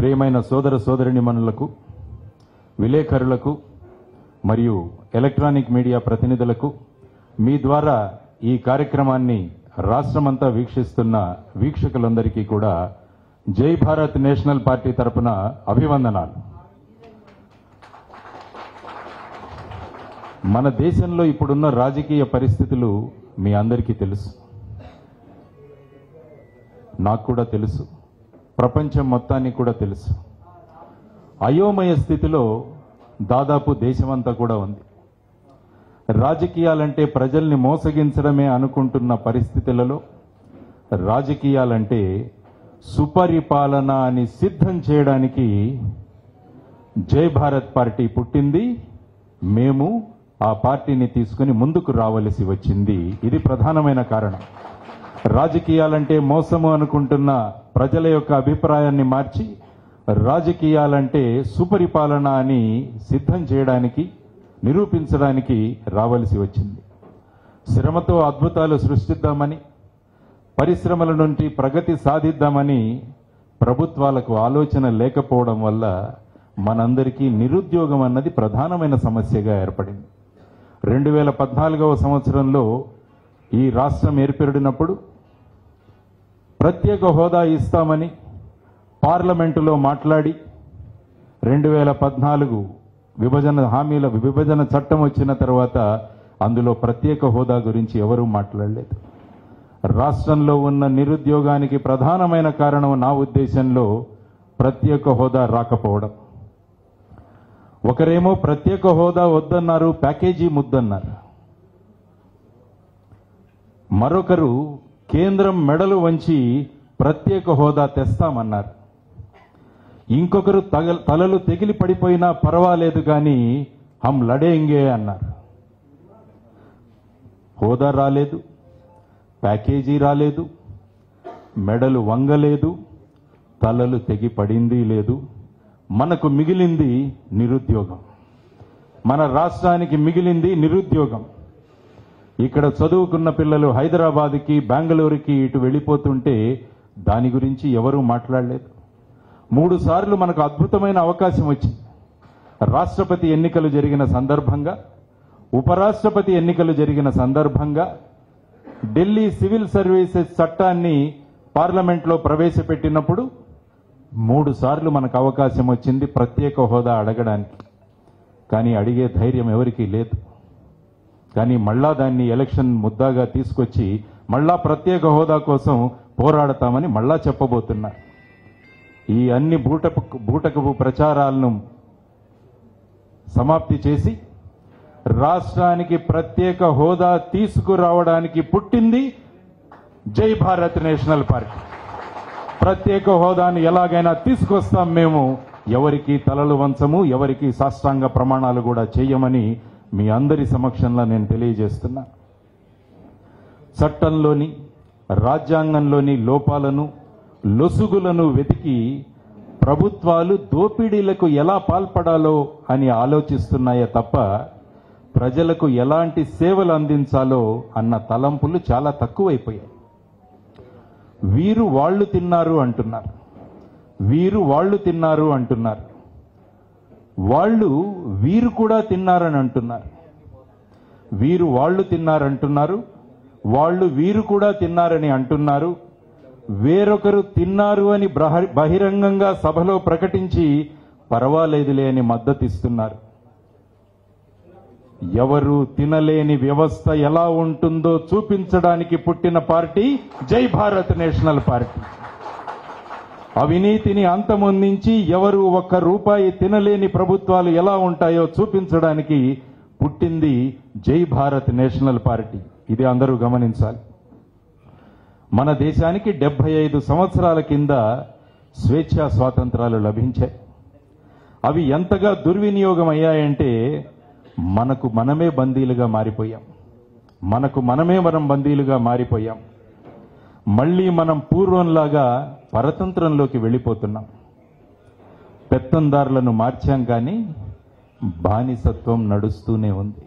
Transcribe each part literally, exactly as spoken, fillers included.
ప్రియమైన సోదర సోదరిమణులకు, విలేకరులకు మరియు ఎలక్ట్రానిక్ మీడియా ప్రతినిధులకు మీ ద్వారా ఈ కార్యక్రమాన్ని రాష్ట్రమంతా వీక్షిస్తున్న వీక్షకులందరికీ కూడా జై భారత్ నేషనల్ పార్టీ తరపున అభివందనాలు. మన దేశంలో ఇప్పుడున్న రాజకీయ పరిస్థితులు మీ అందరికీ తెలుసు, నాకు కూడా తెలుసు, ప్రపంచం మొత్తానికి కూడా తెలుసు. అయోమయ స్థితిలో దాదాపు దేశమంతా కూడా ఉంది. రాజకీయాలంటే ప్రజల్ని మోసగించడమే అనుకుంటున్న పరిస్థితులలో రాజకీయాలంటే సుపరిపాలన అని సిద్ధం చేయడానికి జై భారత్ పార్టీ పుట్టింది. మేము ఆ పార్టీని తీసుకుని ముందుకు రావలసి వచ్చింది. ఇది ప్రధానమైన కారణం. రాజకీయాలంటే మోసము అనుకుంటున్న ప్రజల యొక్క అభిప్రాయాన్ని మార్చి రాజకీయాలంటే సుపరిపాలన అని సిద్ధం చేయడానికి, నిరూపించడానికి రావలసి వచ్చింది. శ్రమతో అద్భుతాలు సృష్టిద్దామని, పరిశ్రమల నుండి ప్రగతి సాధిద్దామని ప్రభుత్వాలకు ఆలోచన లేకపోవడం వల్ల మనందరికీ నిరుద్యోగం అన్నది ప్రధానమైన సమస్యగా ఏర్పడింది. రెండు వేల పద్నాలుగవ సంవత్సరంలో ఈ రాష్ట్రం ఏర్పడినప్పుడు ప్రత్యేక హోదా ఇస్తామని పార్లమెంటులో మాట్లాడి రెండు వేల పద్నాలుగు విభజన హామీల విభజన చట్టం వచ్చిన తర్వాత అందులో ప్రత్యేక హోదా గురించి ఎవరూ మాట్లాడలేదు. రాష్ట్రంలో ఉన్న నిరుద్యోగానికి ప్రధానమైన కారణం నా ఉద్దేశంలో ప్రత్యేక హోదా రాకపోవడం. ఒకరేమో ప్రత్యేక హోదా వద్దన్నారు, ప్యాకేజీ ముద్దన్నారు. మరొకరు కేంద్రం మెడలు వంచి ప్రత్యేక హోదా తెస్తామన్నారు. ఇంకొకరు తగ తలలు తెగిలి పడిపోయినా పర్వాలేదు కానీ హం లడేంగే అన్నారు. హోదా రాలేదు, ప్యాకేజీ రాలేదు, మెడలు వంగలేదు, తలలు తెగి పడింది లేదు. మనకు మిగిలింది నిరుద్యోగం. మన రాష్ట్రానికి మిగిలింది నిరుద్యోగం. ఇక్కడ చదువుకున్న పిల్లలు హైదరాబాద్కి, బెంగళూరుకి ఇటు వెళ్ళిపోతుంటే దాని గురించి ఎవరూ మాట్లాడలేదు. మూడు సార్లు మనకు అద్భుతమైన అవకాశం వచ్చింది. రాష్ట్రపతి ఎన్నికలు జరిగిన సందర్భంగా, ఉపరాష్ట్రపతి ఎన్నికలు జరిగిన సందర్భంగా ఢిల్లీ సివిల్ సర్వీసెస్ చట్టాన్ని పార్లమెంట్లో ప్రవేశపెట్టినప్పుడు మూడు సార్లు మనకు అవకాశం వచ్చింది ప్రత్యేక హోదా అడగడానికి. కానీ అడిగే ధైర్యం ఎవరికీ లేదు. కానీ మళ్ళా దాన్ని ఎలక్షన్ ముద్దాగా తీసుకొచ్చి మళ్ళా ప్రత్యేక హోదా కోసం పోరాడతామని మళ్ళా చెప్పబోతున్నారు. ఈ అన్ని బూటపు బూటకపు ప్రచారాలను సమాప్తి చేసి రాష్ట్రానికి ప్రత్యేక హోదా తీసుకురావడానికి పుట్టింది జై భారత్ నేషనల్ పార్టీ. ప్రత్యేక హోదాను ఎలాగైనా తీసుకొస్తాం మేము. ఎవరికి తలలు వంచము, ఎవరికి సాష్టాంగ ప్రమాణాలు కూడా చేయమని మీ అందరి సమక్షంలో నేను తెలియజేస్తున్నా. చట్టంలోని, రాజ్యాంగంలోని లోపాలను, లొసుగులను వెతికి ప్రభుత్వాలు దోపిడీలకు ఎలా పాల్పడాలో అని ఆలోచిస్తున్నాయే తప్ప ప్రజలకు ఎలాంటి సేవలు అందించాలో అన్న తలంపులు చాలా తక్కువైపోయాయి. వీరు వాళ్ళు తిన్నారు అంటున్నారు, వీరు వాళ్ళు తిన్నారు అంటున్నారు, వాళ్ళు వీరు కూడా తిన్నారని అంటున్నారు. వీరు వాళ్ళు తిన్నారంటున్నారు, వాళ్ళు వీరు కూడా తిన్నారని అంటున్నారు. వేరొకరు తిన్నారు అని బహిరంగంగా సభలో ప్రకటించి పర్వాలేదులే అని మద్దతిస్తున్నారు. ఎవరు తినలేని వ్యవస్థ ఎలా ఉంటుందో చూపించడానికి పుట్టిన పార్టీ జై భారత్ నేషనల్ పార్టీ. అవినీతిని అంతమొందించి ఎవరు ఒక్క రూపాయి తినలేని ప్రభుత్వాలు ఎలా ఉంటాయో చూపించడానికి పుట్టింది జై భారత్ నేషనల్ పార్టీ. ఇది అందరూ గమనించాలి. మన దేశానికి డెబ్బై ఐదు సంవత్సరాల కింద స్వేచ్ఛా స్వాతంత్రాలు లభించాయి. అవి ఎంతగా దుర్వినియోగం అయ్యాయంటే మనకు మనమే బందీలుగా మారిపోయాం. మనకు మనమే మనం బందీలుగా మారిపోయాం. మళ్ళీ మనం పూర్వంలాగా పరతంత్రంలోకి వెళ్ళిపోతున్నాం. పెత్తందారులను మార్చాం కానీ బానిసత్వం నడుస్తూనే ఉంది.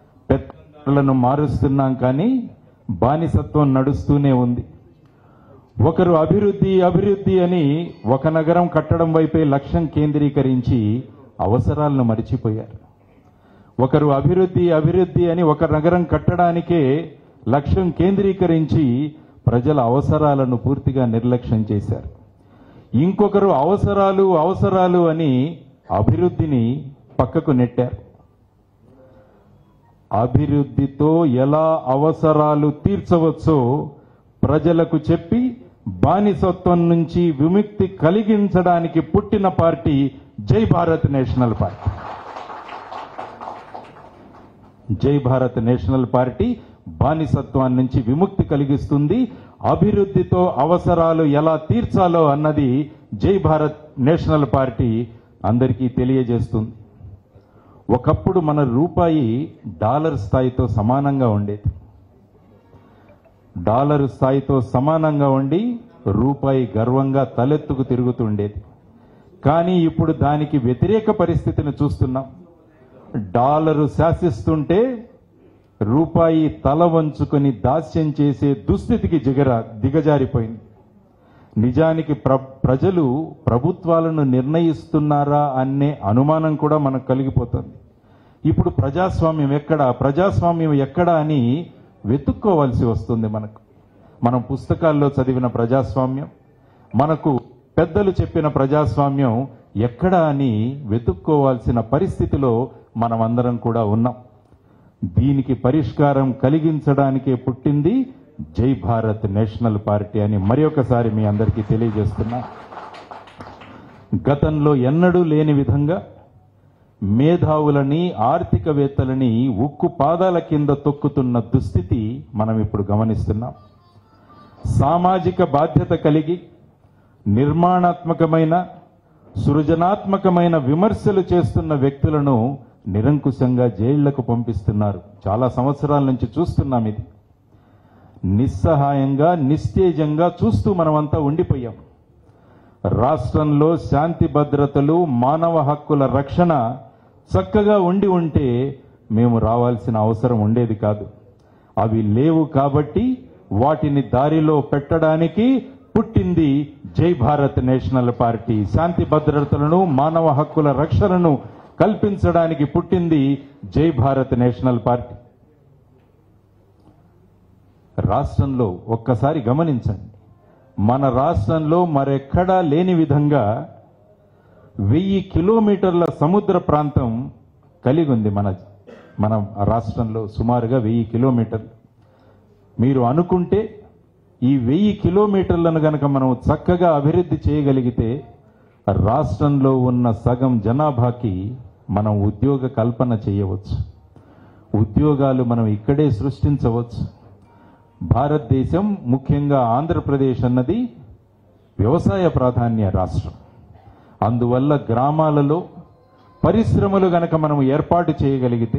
పెత్తందారులను మారుస్తున్నాం కానీ బానిసత్వం నడుస్తూనే ఉంది. ఒకరు అభివృద్ధి అభివృద్ధి అని ఒక నగరం కట్టడం వైపే లక్ష్యం కేంద్రీకరించి అవసరాలను మరిచిపోయారు. ఒకరు అభివృద్ధి అభివృద్ధి అని ఒక నగరం కట్టడానికే లక్ష్యం కేంద్రీకరించి ప్రజల అవసరాలను పూర్తిగా నిర్లక్ష్యం చేశారు. ఇంకొకరు అవసరాలు అవసరాలు అని అభివృద్ధిని పక్కకు నెట్టారు. అభివృద్ధితో ఎలా అవసరాలు తీర్చవచ్చో ప్రజలకు చెప్పి బానిసత్వం నుంచి విముక్తి కలిగించడానికి పుట్టిన పార్టీ జై భారత్ నేషనల్ పార్టీ. జై భారత్ నేషనల్ పార్టీ బానిసత్వాన్ని నుంచి విముక్తి కలిగిస్తుంది. అభివృద్ధితో అవసరాలు ఎలా తీర్చాలో అన్నది జై భారత్ నేషనల్ పార్టీ అందరికీ తెలియజేస్తుంది. ఒకప్పుడు మన రూపాయి డాలర్ స్థాయితో సమానంగా ఉండేది. డాలర్ స్థాయితో సమానంగా ఉండి రూపాయి గర్వంగా తలెత్తుకు తిరుగుతుండేది. కానీ ఇప్పుడు దానికి వ్యతిరేక పరిస్థితిని చూస్తున్నాం. డాలరు శాసిస్తుంటే రూపాయి తల వంచుకొని దాస్యం చేసే దుస్థితికి జిగర దిగజారిపోయింది. నిజానికి ప్ర ప్రజలు ప్రభుత్వాలను నిర్ణయిస్తున్నారా అనే అనుమానం కూడా మనకు కలిగిపోతుంది. ఇప్పుడు ప్రజాస్వామ్యం ఎక్కడా ప్రజాస్వామ్యం ఎక్కడా అని వెతుక్కోవాల్సి వస్తుంది. మనకు మనం పుస్తకాల్లో చదివిన ప్రజాస్వామ్యం, మనకు పెద్దలు చెప్పిన ప్రజాస్వామ్యం ఎక్కడా అని వెతుక్కోవాల్సిన పరిస్థితిలో మనమందరం కూడా ఉన్నాం. దీనికి పరిష్కారం కలిగించడానికే పుట్టింది జై భారత్ నేషనల్ పార్టీ అని మరి ఒకసారి మీ అందరికీ తెలియజేస్తున్నా. గతంలో ఎన్నడూ లేని విధంగా మేధావులని ఆర్థికవేత్తలని ఉక్కు పాదాల కింద తొక్కుతున్న దుస్థితి మనం ఇప్పుడు గమనిస్తున్నాం. సామాజిక బాధ్యత కలిగి నిర్మాణాత్మకమైన సృజనాత్మకమైన విమర్శలు చేస్తున్న వ్యక్తులను నిరంకుశంగా జైళ్లకు పంపిస్తున్నారు. చాలా సంవత్సరాల నుంచి చూస్తున్నాం. ఇది నిస్సహాయంగా నిస్తేజంగా చూస్తూ మనమంతా ఉండిపోయాం. రాష్ట్రంలో శాంతి భద్రతలు మానవ హక్కుల రక్షణ చక్కగా ఉండి ఉంటే మేము రావాల్సిన అవసరం ఉండేది కాదు. అవి లేవు కాబట్టి వాటిని దారిలో పెట్టడానికి పుట్టింది జై భారత్ నేషనల్ పార్టీ. శాంతి భద్రతలను మానవ హక్కుల రక్షణను కల్పించడానికి పుట్టింది జై భారత్ నేషనల్ పార్టీ. రాష్ట్రంలో ఒక్కసారి గమనించండి, మన రాష్ట్రంలో మరెక్కడా లేని విధంగా వెయ్యి కిలోమీటర్ల సముద్ర ప్రాంతం కలిగి ఉంది. మన మన రాష్ట్రంలో సుమారుగా వెయ్యి కిలోమీటర్లు. మీరు అనుకుంటే ఈ వెయ్యి కిలోమీటర్లను గనక మనం చక్కగా అభివృద్ధి చేయగలిగితే రాష్ట్రంలో ఉన్న సగం జనాభాకి మనం ఉద్యోగ కల్పన చేయవచ్చు. ఉద్యోగాలు మనం ఇక్కడే సృష్టించవచ్చు. భారతదేశం, ముఖ్యంగా ఆంధ్రప్రదేశ్ అన్నది వ్యవసాయ ప్రాధాన్య రాష్ట్రం. అందువల్ల గ్రామాలలో పరిశ్రమలు గనక మనం ఏర్పాటు చేయగలిగితే,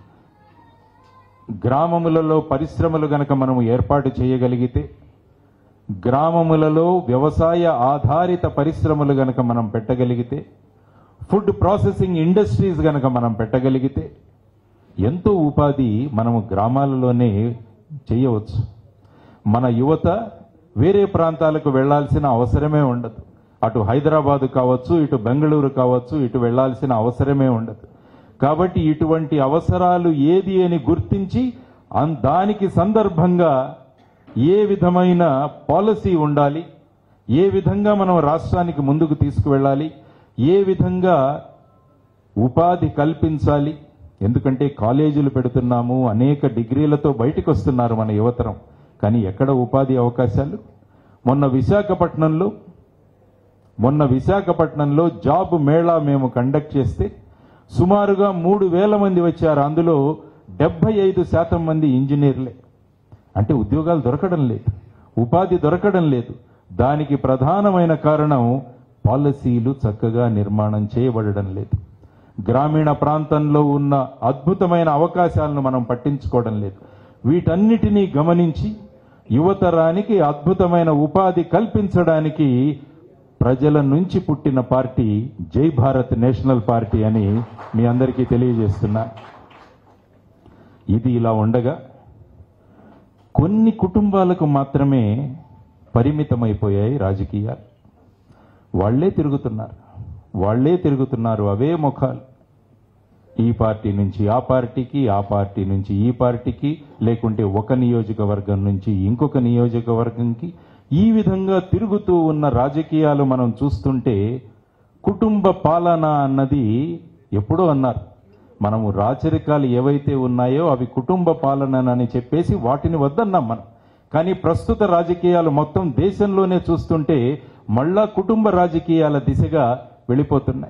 గ్రామములలో పరిశ్రమలు గనక మనం ఏర్పాటు చేయగలిగితే, గ్రామములలో వ్యవసాయ ఆధారిత పరిశ్రమలు గనక మనం పెట్టగలిగితే, ఫుడ్ ప్రాసెసింగ్ ఇండస్ట్రీస్ గనక మనం పెట్టగలిగితే ఎంతో ఉపాధి మనము గ్రామాలలోనే చేయవచ్చు. మన యువత వేరే ప్రాంతాలకు వెళ్లాల్సిన అవసరమే ఉండదు. అటు హైదరాబాదు కావచ్చు, ఇటు బెంగళూరు కావచ్చు, ఇటు వెళ్లాల్సిన అవసరమే ఉండదు. కాబట్టి ఇటువంటి అవసరాలు ఏది అని గుర్తించి దానికి సందర్భంగా ఏ విధమైన పాలసీ ఉండాలి, ఏ విధంగా మనం రాష్ట్రానికి ముందుకు తీసుకువెళ్ళాలి, ఏ విధంగా ఉపాధి కల్పించాలి. ఎందుకంటే కాలేజీలు పెడుతున్నాము, అనేక డిగ్రీలతో బయటకు వస్తున్నారు మన యువతరం. కానీ ఎక్కడ ఉపాధి అవకాశాలు? మొన్న విశాఖపట్నంలో మొన్న విశాఖపట్నంలో జాబ్ మేళా మేము కండక్ట్ చేస్తే సుమారుగా మూడు వేల మంది వచ్చారు. అందులో డెబ్బై ఐదు శాతం మంది ఇంజనీర్లే. అంటే ఉద్యోగాలు దొరకడం లేదు, ఉపాధి దొరకడం లేదు. దానికి ప్రధానమైన కారణం పాలసీలు చక్కగా నిర్మాణం చేయబడడం లేదు. గ్రామీణ ప్రాంతంలో ఉన్న అద్భుతమైన అవకాశాలను మనం పట్టించుకోవడం లేదు. వీటన్నిటినీ గమనించి యువతరానికి అద్భుతమైన ఉపాధి కల్పించడానికి ప్రజల నుంచి పుట్టిన పార్టీ జై భారత్ నేషనల్ పార్టీ అని మీ అందరికీ తెలియజేస్తున్నా. ఇది ఇలా ఉండగా కొన్ని కుటుంబాలకు మాత్రమే పరిమితమైపోయాయి రాజకీయాలు. వాళ్లే తిరుగుతున్నారు వాళ్లే తిరుగుతున్నారు అవే ముఖాలు. ఈ పార్టీ నుంచి ఆ పార్టీకి, ఆ పార్టీ నుంచి ఈ పార్టీకి, లేకుంటే ఒక నియోజకవర్గం నుంచి ఇంకొక నియోజకవర్గంకి, ఈ విధంగా తిరుగుతూ ఉన్న రాజకీయాలు మనం చూస్తుంటే కుటుంబ పాలన అన్నది ఎప్పుడో అన్నారు. మనము రాచరికాలు ఏవైతే ఉన్నాయో అవి కుటుంబ పాలనని చెప్పేసి వాటిని వద్దన్నాం మనం. కానీ ప్రస్తుత రాజకీయాలు మొత్తం దేశంలోనే చూస్తుంటే మళ్ళా కుటుంబ రాజకీయాల దిశగా వెళ్ళిపోతున్నాయి.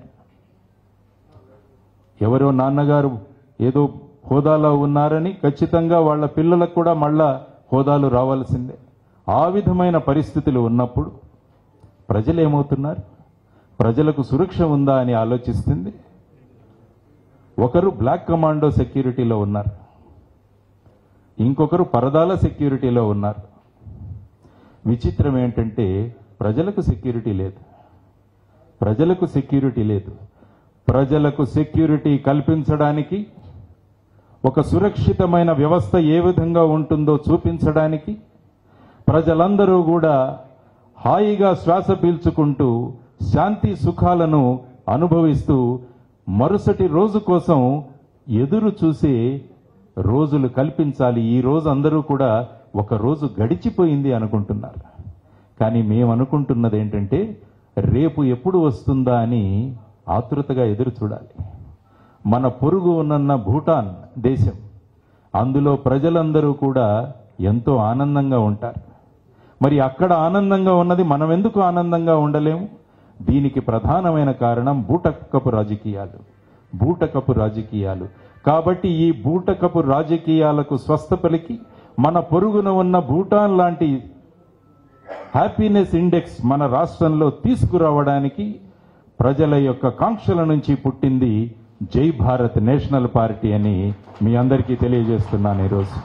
ఎవరో నాన్నగారు ఏదో హోదాలో ఉన్నారని ఖచ్చితంగా వాళ్ళ పిల్లలకు కూడా మళ్ళా హోదాలు రావాల్సిందే. ఆ విధమైన పరిస్థితులు ఉన్నప్పుడు ప్రజలు ఏమవుతున్నారు? ప్రజలకు సురక్ష ఉందా అని ఆలోచిస్తుంది. ఒకరు బ్లాక్ కమాండో సెక్యూరిటీలో ఉన్నారు, ఇంకొకరు పరదాల సెక్యూరిటీలో ఉన్నారు. విచిత్రం ఏంటంటే ప్రజలకు సెక్యూరిటీ లేదు. ప్రజలకు సెక్యూరిటీ లేదు ప్రజలకు సెక్యూరిటీ కల్పించడానికి, ఒక సురక్షితమైన వ్యవస్థ ఏ విధంగా ఉంటుందో చూపించడానికి, ప్రజలందరూ కూడా హాయిగా శ్వాస పీల్చుకుంటూ శాంతి సుఖాలను అనుభవిస్తూ మరుసటి రోజు కోసం ఎదురు చూసే రోజులు కల్పించాలి. ఈ రోజు అందరూ కూడా ఒక రోజు గడిచిపోయింది అనుకుంటున్నారు. కానీ మేము అనుకుంటున్నది ఏంటంటే రేపు ఎప్పుడు వస్తుందా అని ఆతృతగా ఎదురు చూడాలి. మన పొరుగు ఉన్న భూటాన్ దేశం, అందులో ప్రజలందరూ కూడా ఎంతో ఆనందంగా ఉంటారు. మరి అక్కడ ఆనందంగా ఉన్నది మనం ఎందుకు ఆనందంగా ఉండలేము? దీనికి ప్రధానమైన కారణం బూటకపు రాజకీయాలు బూటకపు రాజకీయాలు కాబట్టి ఈ బూటకపు రాజకీయాలకు స్వస్థ పలికి మన పొరుగున ఉన్న భూటాన్ లాంటి హ్యాపీనెస్ ఇండెక్స్ మన రాష్ట్రంలో తీసుకురావడానికి ప్రజల యొక్క కాంక్షల నుంచి పుట్టింది జై భారత్ నేషనల్ పార్టీ అని మీ అందరికీ తెలియజేస్తున్నాను. ఈరోజు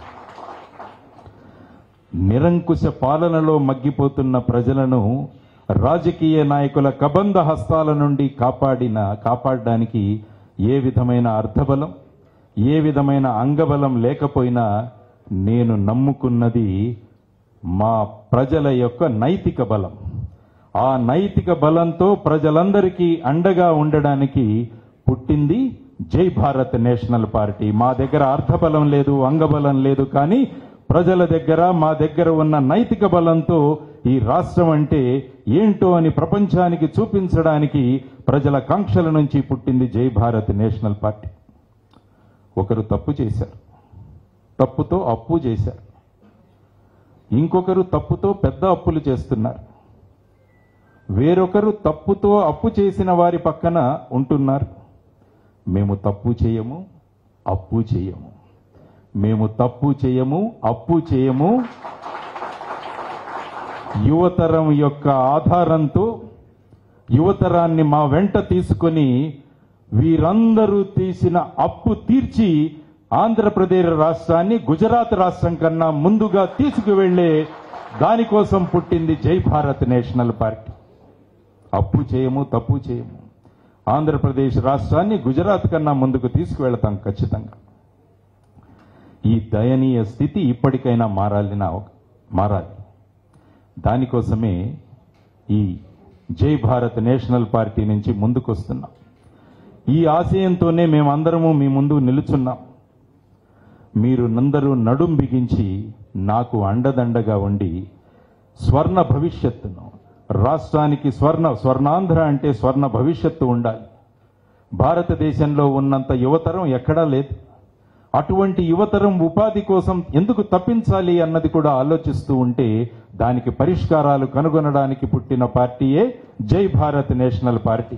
నిరంకుశ పాలనలో మగ్గిపోతున్న ప్రజలను రాజకీయ నాయకుల కబంధ హస్తాల నుండి కాపాడిన కాపాడడానికి ఏ విధమైన అర్థబలం, ఏ విధమైన అంగబలం లేకపోయినా నేను నమ్ముకున్నది మా ప్రజల యొక్క నైతిక బలం. ఆ నైతిక బలంతో ప్రజలందరికీ అండగా ఉండడానికి పుట్టింది జై భారత్ నేషనల్ పార్టీ. మా దగ్గర అర్థబలం లేదు, అంగబలం లేదు, కానీ ప్రజల దగ్గర మా దగ్గర ఉన్న నైతిక బలంతో ఈ రాష్ట్రం అంటే ఏంటో అని ప్రపంచానికి చూపించడానికి ప్రజల కాంక్షల నుంచి పుట్టింది జై భారత్ నేషనల్ పార్టీ. ఒకరు తప్పు చేశారు, తప్పుతో అప్పు చేశారు. ఇంకొకరు తప్పుతో పెద్ద అప్పులు చేస్తున్నారు. వేరొకరు తప్పుతో అప్పు చేసిన వారి పక్కన ఉంటున్నారు. మేము తప్పు చేయము, అప్పు చేయము. మేము తప్పు చేయము, అప్పు చేయము. యువతరం యొక్క ఆధారంతో యువతరాన్ని మా వెంట తీసుకొని వీరందరూ తీసిన అప్పు తీర్చి ఆంధ్రప్రదేశ్ రాష్ట్రాన్ని గుజరాత్ రాష్ట్రం కన్నా ముందుగా తీసుకువెళ్లే దానికోసం పుట్టింది జై భారత్ నేషనల్ పార్టీ. అప్పు చేయము, తప్పు చేయము. ఆంధ్రప్రదేశ్ రాష్ట్రాన్ని గుజరాత్ కన్నా ముందుకు తీసుకువెళ్తాం ఖచ్చితంగా. ఈ దయనీయ స్థితి ఇప్పటికైనా మారాలి మారాలి దానికోసమే ఈ జై భారత్ నేషనల్ పార్టీ నుంచి ముందుకొస్తున్నాం. ఈ ఆశయంతోనే మేమందరము మీ ముందు నిలుచున్నాం. మీరు నందరూ నడుం బిగించి నాకు అండదండగా ఉండి స్వర్ణ భవిష్యత్తును, రాష్ట్రానికి స్వర్ణ స్వర్ణాంధ్ర అంటే స్వర్ణ భవిష్యత్తు ఉండాలి. భారతదేశంలో ఉన్నంత యువతరం ఎక్కడా లేదు. అటువంటి యువతరం ఉపాధి కోసం ఎందుకు తప్పించాలి అన్నది కూడా ఆలోచిస్తూ ఉంటే దానికి పరిష్కారాలు కనుగొనడానికి పుట్టిన పార్టీయే జై భారత్ నేషనల్ పార్టీ.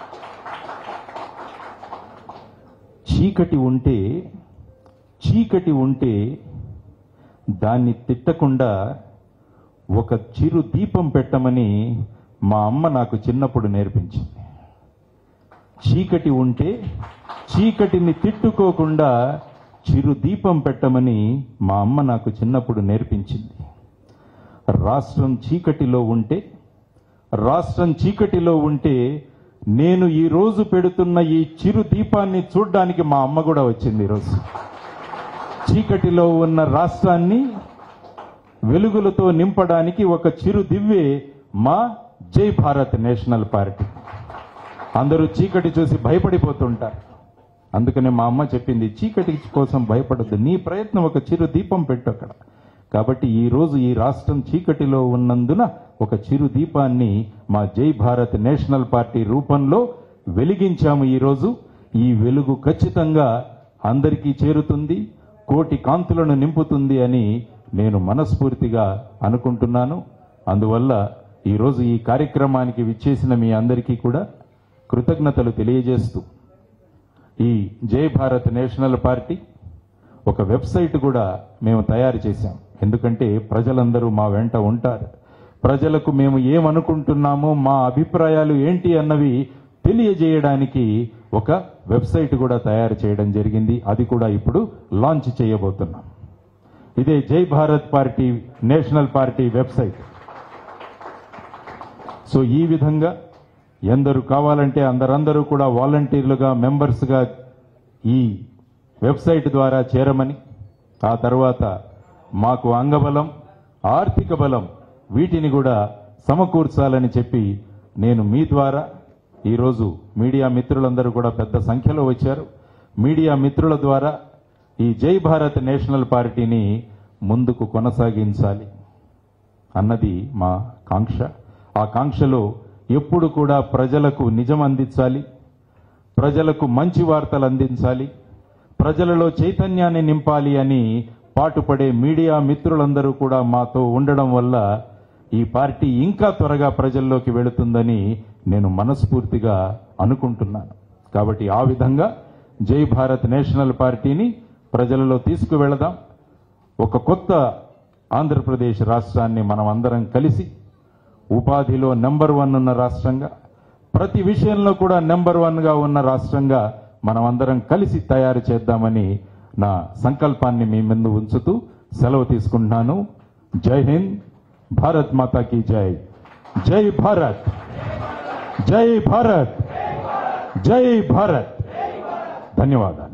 చీకటి ఉంటే చీకటి ఉంటే దాన్ని తిట్టకుండా ఒక చిరు దీపం పెట్టమని మా అమ్మ నాకు చిన్నప్పుడు నేర్పించింది. చీకటి ఉంటే చీకటిని తిట్టుకోకుండా చిరు దీపం పెట్టమని మా అమ్మ నాకు చిన్నప్పుడు నేర్పించింది. రాష్ట్రం చీకటిలో ఉంటే రాష్ట్రం చీకటిలో ఉంటే నేను ఈ రోజు పెడుతున్న ఈ చిరు దీపాన్ని చూడ్డానికి మా అమ్మ కూడా వచ్చింది. ఈరోజు చీకటిలో ఉన్న రాష్ట్రాన్ని వెలుగులతో నింపడానికి ఒక చిరు దివ్వే మా జై భారత్ నేషనల్ పార్టీ. అందరూ చీకటి చూసి భయపడిపోతుంటారు. అందుకనే మా అమ్మ చెప్పింది, చీకటి కోసం భయపడద్దు, నీ ప్రయత్నం ఒక చిరు దీపం పెట్టు అక్కడ. కాబట్టి ఈ రోజు ఈ రాష్ట్రం చీకటిలో ఉన్నందున ఒక చిరు దీపాన్ని మా జై భారత్ నేషనల్ పార్టీ రూపంలో వెలిగించాము. ఈరోజు ఈ వెలుగు ఖచ్చితంగా అందరికీ చేరుతుంది, కోటి కాంతులను నింపుతుంది అని నేను మనస్ఫూర్తిగా అనుకుంటున్నాను. అందువల్ల ఈరోజు ఈ కార్యక్రమానికి విచ్చేసిన మీ అందరికీ కూడా కృతజ్ఞతలు తెలియజేస్తూ, ఈ జై భారత్ నేషనల్ పార్టీ ఒక వెబ్సైట్ కూడా మేము తయారు చేశాం. ఎందుకంటే ప్రజలందరూ మా వెంట ఉంటారు. ప్రజలకు మేము ఏమనుకుంటున్నామో, మా అభిప్రాయాలు ఏంటి అన్నవి తెలియజేయడానికి ఒక వెబ్సైట్ కూడా తయారు చేయడం జరిగింది. అది కూడా ఇప్పుడు లాంచ్ చేయబోతున్నాం. ఇదే Jai Bharat party national party website. So ఈ విధంగా ఎందరు కావాలంటే అందరందరూ కూడా వాలంటీర్లుగా, మెంబర్స్గా ఈ వెబ్సైట్ ద్వారా చేరమని, ఆ తర్వాత మాకు అంగబలం, ఆర్థిక బలం వీటిని కూడా సమకూర్చాలని చెప్పి నేను మీ ద్వారా ఈరోజు మీడియా మిత్రులందరూ కూడా పెద్ద సంఖ్యలో వచ్చారు. మీడియా మిత్రుల ద్వారా ఈ జై భారత్ నేషనల్ పార్టీని ముందుకు కొనసాగించాలి అన్నది మా కాంక్ష. ఆ కాంక్షలో ఎప్పుడు కూడా ప్రజలకు నిజం అందించాలి, ప్రజలకు మంచి వార్తలు అందించాలి, ప్రజలలో చైతన్యాన్ని నింపాలి అని పాటుపడే మీడియా మిత్రులందరూ కూడా మాతో ఉండడం వల్ల ఈ పార్టీ ఇంకా త్వరగా ప్రజల్లోకి వెళుతుందని నేను మనస్ఫూర్తిగా అనుకుంటున్నాను. కాబట్టి ఆ విధంగా జై భారత్ నేషనల్ పార్టీని ప్రజలలో తీసుకువెళదాం. ఒక కొత్త ఆంధ్రప్రదేశ్ రాష్ట్రాన్ని మనం అందరం కలిసి ఉపాధిలో నెంబర్ వన్ ఉన్న రాష్ట్రంగా, ప్రతి విషయంలో కూడా నెంబర్ వన్గా ఉన్న రాష్ట్రంగా మనం అందరం కలిసి తయారు చేద్దామని నా సంకల్పాన్ని మీ ముందు ఉంచుతూ సెలవు తీసుకుంటున్నాను. జై హింద్, భారత్ మాతా కీ జై. జై భారత్, జై భారత్, జై భారత్. ధన్యవాదాలు.